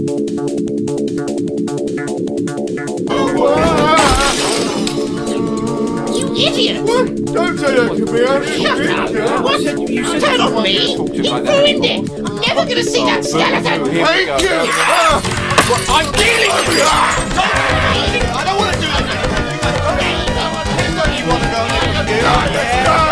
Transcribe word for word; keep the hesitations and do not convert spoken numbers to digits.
You idiot! What? Don't say that to me. I'm Shut up! What? Turn on me! He ruined it! I'm never going to see that skeleton! Thank you! Ah! I'm dealing with you! I don't want to do that! You want to go?